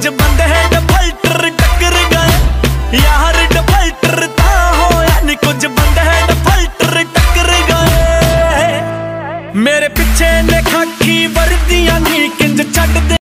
कुछ बंदे डफल्टर टक्कर गए यार, डफल्टर ता होया नी कुछ बंदे डफल्टर टक्कर गए। मेरे पिछे ने खाकी वर्दियां नी किंज छड्ड दे